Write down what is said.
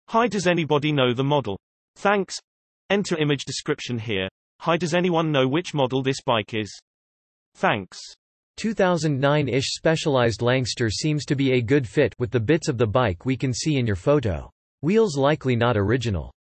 Hi, does anybody know the model? Thanks. Enter image description here. Hi, does anyone know which model this bike is? Thanks. 2009-ish Specialized Langster seems to be a good fit with the bits of the bike we can see in your photo. Wheels likely not original.